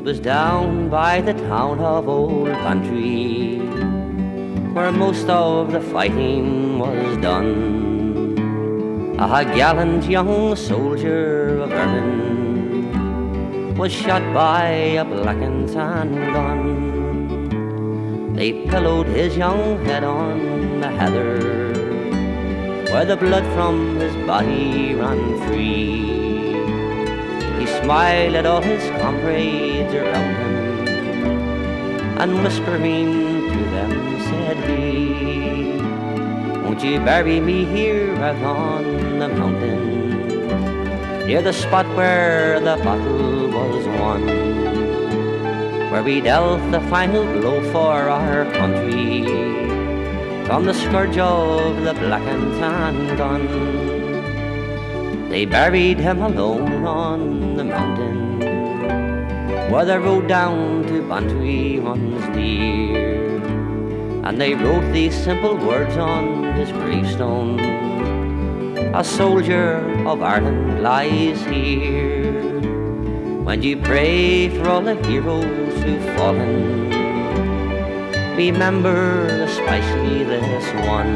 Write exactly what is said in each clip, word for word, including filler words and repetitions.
was down by the town of Old Bantry, where most of the fighting was done. A gallant young soldier of Ireland was shot by a black and tan gun. They pillowed his young head on the heather, where the blood from his body ran free. He smiled at all his comrades around him, and whispering to them said he, "Won't you bury me here out on the mountains, near the spot where the battle was won, where we dealt the final blow for our country from the scourge of the black and tan gun." They buried him alone on the mountain, where the road down to Bantry runs near, and they wrote these simple words on his gravestone: "A soldier of Ireland lies here." When you pray for all the heroes who've fallen, remember especially this one,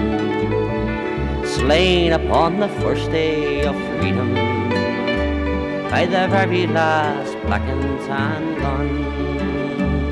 slain upon the first day of freedom by the very last black and tan gun.